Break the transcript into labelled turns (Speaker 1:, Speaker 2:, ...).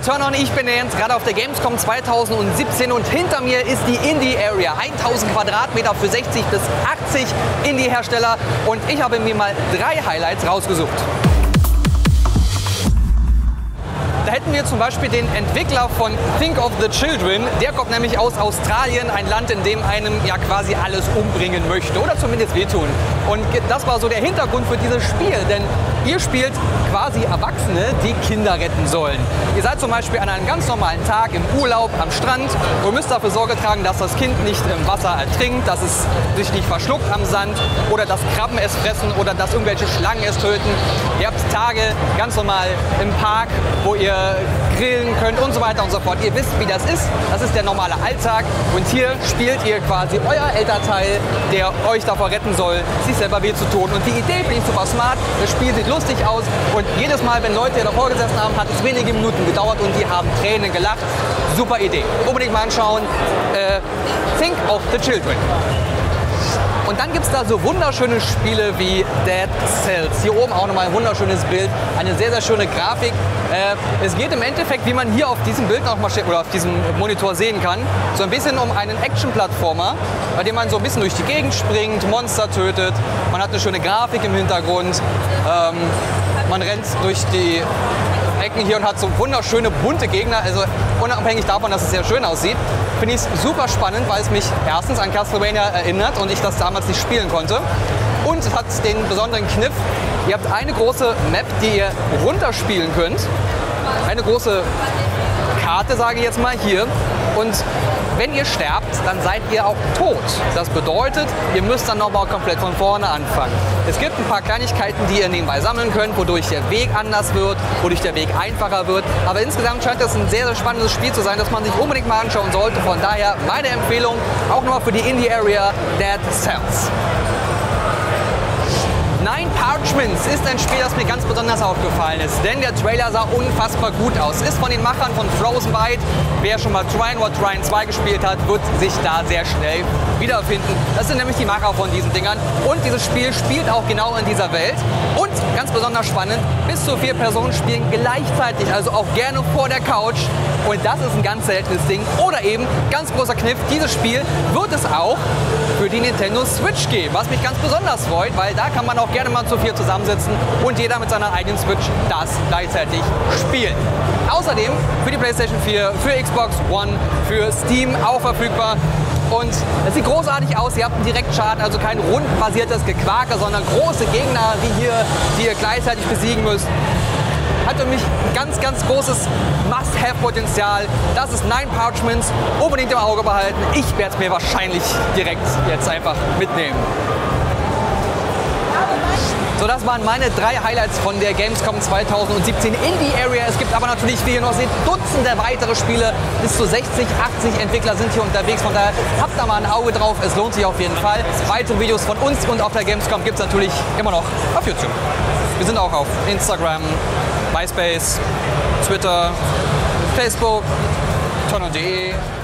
Speaker 1: Turn-On, ich bin jetzt gerade auf der Gamescom 2017 und hinter mir ist die Indie Area. 1000 Quadratmeter für 60 bis 80 Indie-Hersteller und ich habe mir mal 3 Highlights rausgesucht. Da hätten wir zum Beispiel den Entwickler von Think of the Children. Der kommt nämlich aus Australien, ein Land, in dem einem ja quasi alles umbringen möchte oder zumindest wehtun. Und das war so der Hintergrund für dieses Spiel, denn ihr spielt quasi Erwachsene, die Kinder retten sollen. Ihr seid zum Beispiel an einem ganz normalen Tag im Urlaub am Strand und müsst dafür Sorge tragen, dass das Kind nicht im Wasser ertrinkt, dass es sich nicht verschluckt am Sand oder dass Krabben es fressen oder dass irgendwelche Schlangen es töten. Ihr habt Tage ganz normal im Park, wo ihr grillen könnt und so weiter und so fort. Ihr wisst, wie das ist. Das ist der normale Alltag und hier spielt ihr quasi euer Elternteil, der euch davor retten soll, sich selber weh zu tun. Und die Idee finde ich super smart. Das Spiel sieht lustig aus und jedes Mal, wenn Leute davor gesessen haben, hat es wenige Minuten gedauert und die haben Tränen gelacht. Super Idee. Unbedingt mal anschauen. Think of the Children. Und dann gibt es da so wunderschöne Spiele wie Dead Cells. Hier oben auch nochmal ein wunderschönes Bild, eine sehr, sehr schöne Grafik. Es geht im Endeffekt, wie man hier auf diesem Bild noch mal oder auf diesem Monitor sehen kann, so ein bisschen um einen Action-Plattformer, bei dem man so ein bisschen durch die Gegend springt, Monster tötet. Man hat eine schöne Grafik im Hintergrund. Man rennt durch die Ecken hier und hat so wunderschöne bunte Gegner. Also unabhängig davon, dass es sehr schön aussieht, finde ich es super spannend, weil es mich erstens an Castlevania erinnert und ich das damals nicht spielen konnte. Und es hat den besonderen Kniff, ihr habt eine große Map, die ihr runterspielen könnt. Eine große Karte, sage ich jetzt mal, hier. Und wenn ihr sterbt, dann seid ihr auch tot. Das bedeutet, ihr müsst dann nochmal komplett von vorne anfangen. Es gibt ein paar Kleinigkeiten, die ihr nebenbei sammeln könnt, wodurch der Weg anders wird, wodurch der Weg einfacher wird. Aber insgesamt scheint das ein sehr, sehr spannendes Spiel zu sein, das man sich unbedingt mal anschauen sollte. Von daher meine Empfehlung, auch nochmal für die Indie Area, Dead Cells. Nine Parchments ist ein Spiel, das mir ganz besonders aufgefallen ist, denn der Trailer sah unfassbar gut aus. Ist von den Machern von Frozen Byte. Wer schon mal Trine or Trine 2 gespielt hat, wird sich da sehr schnell wiederfinden. Das sind nämlich die Macher von diesen Dingern und dieses Spiel spielt auch genau in dieser Welt. Und ganz besonders spannend, bis zu 4 Personen spielen gleichzeitig, also auch gerne vor der Couch. Und das ist ein ganz seltenes Ding. Oder eben, ganz großer Kniff, dieses Spiel wird es auch für die Nintendo Switch geben, was mich ganz besonders freut, weil da kann man auch gerne mal zu 4 zusammensitzen und jeder mit seiner eigenen Switch das gleichzeitig spielen. Außerdem für die PlayStation 4, für Xbox One, für Steam auch verfügbar. Und es sieht großartig aus, ihr habt einen Direktschaden, also kein rundenbasiertes Gequake, sondern große Gegner wie hier, die ihr gleichzeitig besiegen müsst. Hat für mich ganz, ganz großes Must-Have-Potenzial. Das ist Nine Parchments. Unbedingt im Auge behalten. Ich werde es mir wahrscheinlich direkt jetzt einfach mitnehmen. So, das waren meine 3 Highlights von der Gamescom 2017 Indie Area. Es gibt aber natürlich, wie ihr noch seht, Dutzende weitere Spiele. Bis zu 60, 80 Entwickler sind hier unterwegs. Von daher habt da mal ein Auge drauf. Es lohnt sich auf jeden Fall. Weitere Videos von uns und auf der Gamescom gibt es natürlich immer noch auf YouTube. Wir sind auch auf Instagram, MySpace, Twitter, Facebook, turnon.de.